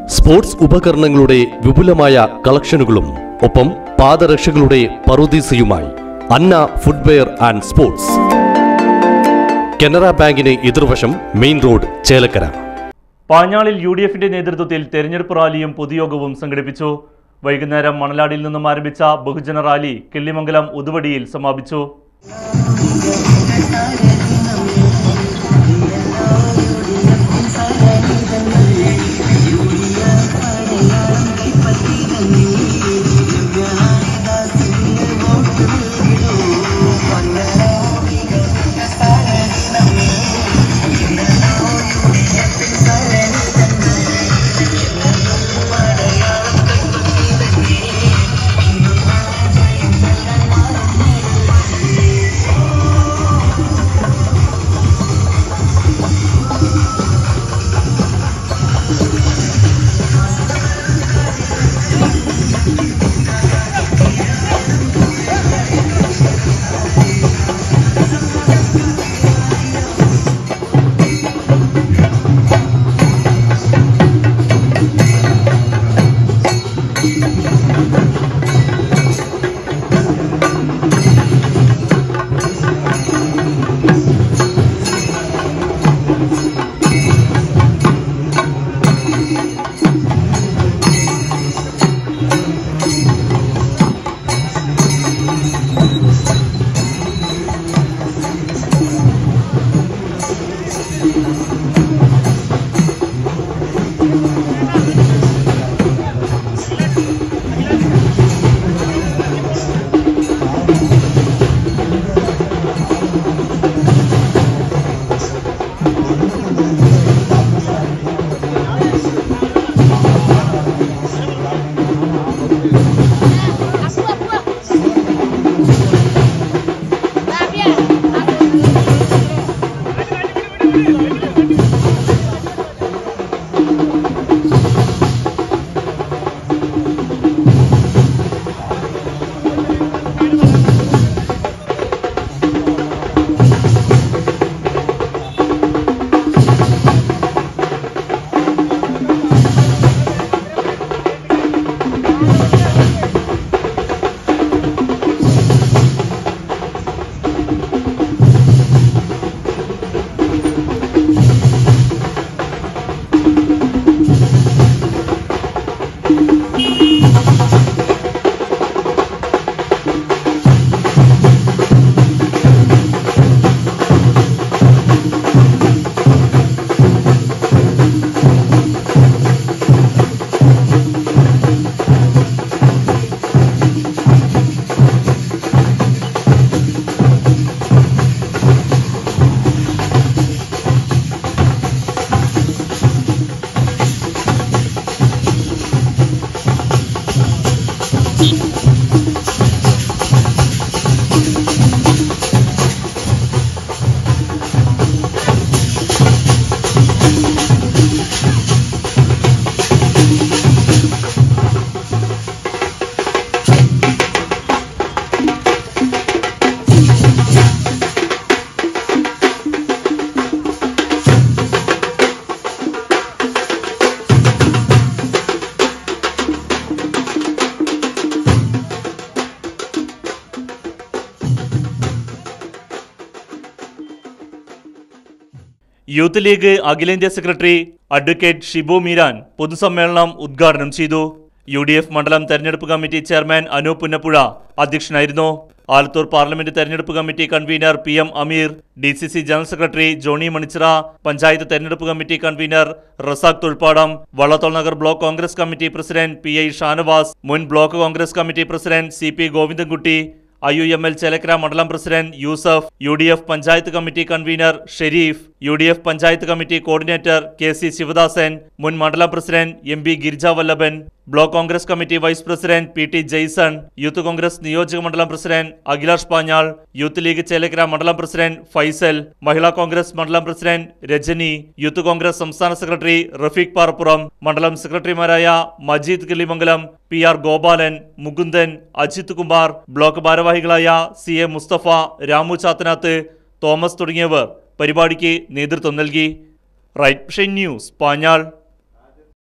Sports ഉപകരണങ്ങളുടെ വിപുലമായ കളക്ഷനുകളും ഒപ്പം പാദരക്ഷകളുടെ പറുദീസയുമായി Anna footwear and sports. Canara ബാങ്കിന് എതിർവശം മെയിൻ റോഡ്, ചേലക്കര. പാഞ്ഞാളിൽ UDFന്റെ നേതൃത്വത്തിൽ തെരഞ്ഞെടുപ്പ് റാലിയും പൊതുയോഗവും സംഘടിപ്പിച്ചു. വൈകുന്നേരം മണലാടിയിൽ നിന്നും ആരംഭിച്ച ബഹുജന റാലി കിള്ളിമംഗലം ഉതുവടിയിൽ സമാപിച്ചു. യൂത്ത് ലീഗ് അഖിലേന്ത്യാ സെക്രട്ടറി അഡ്വക്കേറ്റ് ഷിബു മീരാൻ പൊതുസമ്മേളനം ഉദ്ഘാടനം ചെയ്തു. UDF മണ്ഡലം തെരഞ്ഞെടുപ്പ് കമ്മിറ്റി ചെയർമാൻ അനൂപ് പുന്നപ്പുഴ അധ്യക്ഷനായിരുന്നു. ആലത്തൂർ പാർലമെന്റ് തെരഞ്ഞെടുപ്പ് committee convener PM Ameer, DCC general secretary Johnny Manichira, panchayat തെരഞ്ഞെടുപ്പ് committee convener Razak Thozhuppadam, Vallathol Nagar block Congress committee president PI Shanavas, മുൻ block Congress committee president CP Govindankutty, IUML Chelakkara മണ്ഡലം president Yusuf, UDF panchayat committee convener Sharif, UDF panchayat committee coordinator KC Sivadasan, മുൻ മണ്ഡലം president MB Girijavallabhan, block Congress committee vice president PT Jaison, youth Congress നിയോജക മണ്ഡലം president Akhilash Panjal, youth league Chelakkara മണ്ഡലം president Faisal, മഹിളാ കോൺഗ്രസ് മണ്ഡലം president Rajani, youth Congress സംസ്ഥാന secretary Rafeeq Parappuram, മണ്ഡലം സെക്രട്ടറിമാരായ മജീദ് കിള്ളിമംഗലം, PR ഗോപാലൻ, മുകുന്ദൻ, അജിത് കുമാർ, ബ്ലോക്ക് ഭാരവാഹികളായ CA മുസ്തഫ, രാമു ചാത്തനാത്ത്, തോമസ് തുടങ്ങിയവർ പരിപാടിക്ക് നേതൃത്വം നൽകി. Right vision news, Panjal.